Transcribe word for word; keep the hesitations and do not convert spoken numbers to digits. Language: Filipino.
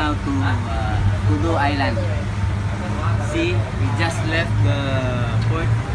now to uh, Thoddoo Island. See, we just left the port